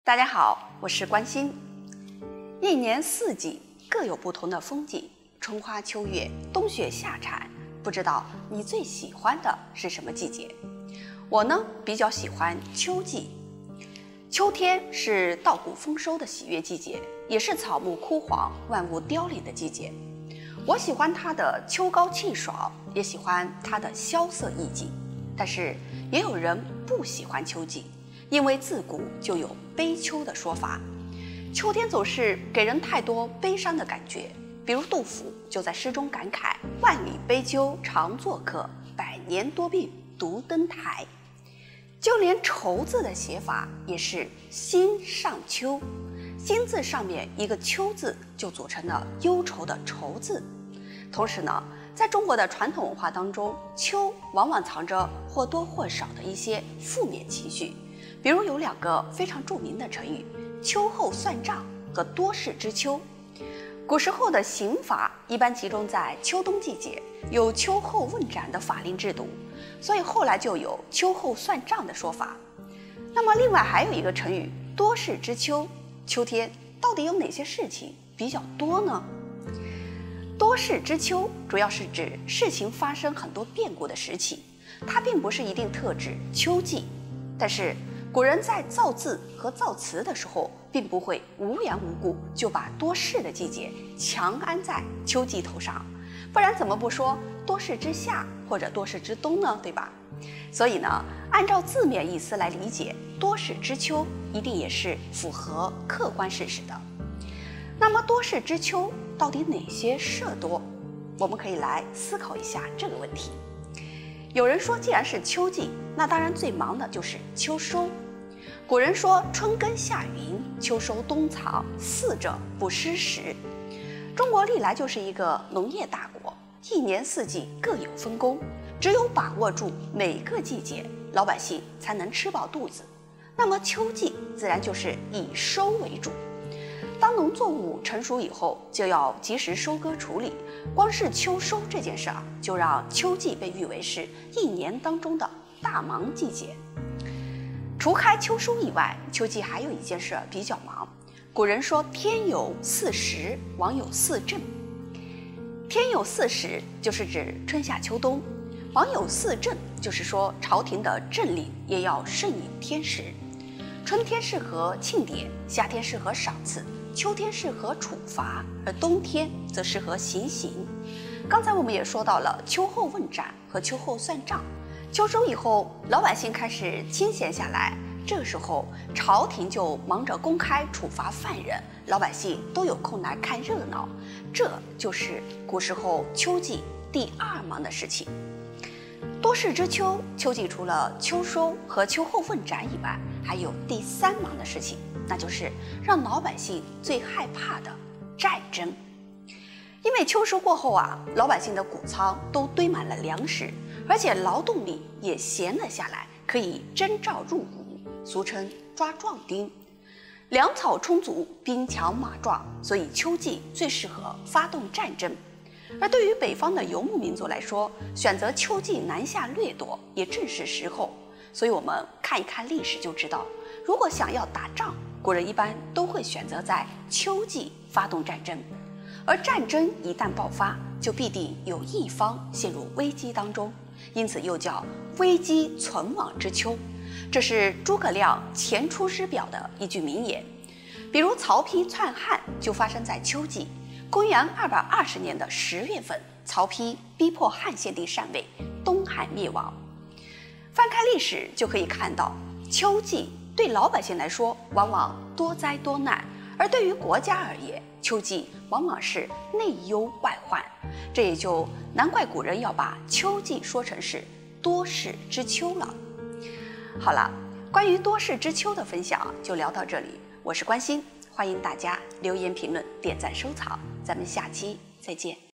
大家好，我是关心。一年四季各有不同的风景，春花秋月，冬雪夏蝉，不知道你最喜欢的是什么季节？我呢，比较喜欢秋季。秋天是稻谷丰收的喜悦季节，也是草木枯黄、万物凋零的季节。我喜欢它的秋高气爽，也喜欢它的萧瑟意境。但是也有人不喜欢秋季，因为自古就有悲秋的说法。秋天总是给人太多悲伤的感觉，比如杜甫就在诗中感慨：万里悲秋常作客，百年多病独登台。就连愁字的写法也是心上秋，心字上面一个秋字就组成了忧愁的愁字。同时呢，在中国的传统文化当中，秋往往藏着或多或少的一些负面情绪，比如有两个非常著名的成语：秋后算账和多事之秋。古时候的刑法一般集中在秋冬季节，有秋后问斩的法令制度，所以后来就有秋后算账的说法。那么另外还有一个成语多事之秋，秋天到底有哪些事情比较多呢？多事之秋主要是指事情发生很多变故的时期，它并不是一定特指秋季。但是古人在造字和造词的时候，并不会无缘无故就把多事的季节强安在秋季头上，不然怎么不说多事之夏或者多事之冬呢？对吧？所以呢，按照字面意思来理解，多事之秋一定也是符合客观事实的。那么多事之秋到底哪些事多？我们可以来思考一下这个问题。有人说，既然是秋季，那当然最忙的就是秋收。古人说春耕夏耘，秋收冬藏，四者不失时。中国历来就是一个农业大国，一年四季各有分工，只有把握住每个季节，老百姓才能吃饱肚子。那么秋季自然就是以收为主。当农作物成熟以后，就要及时收割处理。光是秋收这件事儿，就让秋季被誉为是一年当中的大忙季节。除开秋收以外，秋季还有一件事比较忙。古人说天有四时，王有四政。天有四时就是指春夏秋冬，王有四政就是说朝廷的政令也要顺应天时。春天适合庆典，夏天适合赏赐，秋天适合处罚，而冬天则适合行刑。刚才我们也说到了秋后问斩和秋后算账。秋收以后，老百姓开始清闲下来，这个时候朝廷就忙着公开处罚犯人，老百姓都有空来看热闹。这就是古时候秋季第二忙的事情。多事之秋，秋季除了秋收和秋后问斩以外，还有第三忙的事情，那就是让老百姓最害怕的战争。因为秋收过后啊，老百姓的谷仓都堆满了粮食，而且劳动力也闲了下来，可以征召入伍，俗称抓壮丁。粮草充足，兵强马壮，所以秋季最适合发动战争。而对于北方的游牧民族来说，选择秋季南下掠夺也正是时候。所以我们看一看历史就知道，如果想要打仗，古人一般都会选择在秋季发动战争。而战争一旦爆发，就必定有一方陷入危机当中，因此又叫危机存亡之秋。这是诸葛亮《前出师表》的一句名言。比如曹丕篡汉就发生在秋季。公元220年的10月份，曹丕逼迫汉献帝禅位，东汉灭亡。翻开历史就可以看到，秋季对老百姓来说往往多灾多难，而对于国家而言，秋季往往是内忧外患。这也就难怪古人要把秋季说成是多事之秋了。好了，关于多事之秋的分享就聊到这里，我是关心，欢迎大家留言评论、点赞收藏，咱们下期再见。